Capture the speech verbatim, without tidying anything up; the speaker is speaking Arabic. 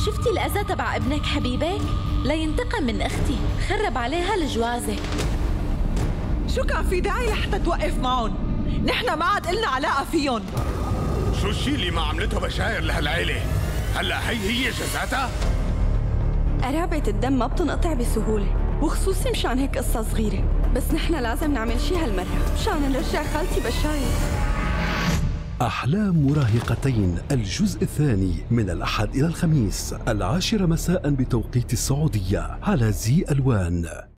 شفتي الأذى تبع ابنك حبيبك؟ لينتقم من أختي، خرب عليها الجوازة. شو كان في داعي لحتى توقف معهم؟ نحن ما عاد إلنا علاقة فيهم. شو الشي اللي ما عملته بشاير لهالعيلة؟ هلا هي هي جزاتها؟ قرابة الدم ما بتنقطع بسهولة، وخصوصي مشان هيك قصة صغيرة، بس نحن لازم نعمل شي هالمرة مشان نرجع خالتي بشاير. أحلام مراهقتين الجزء الثاني من الأحد إلى الخميس العاشرة مساء بتوقيت السعودية على زي ألوان.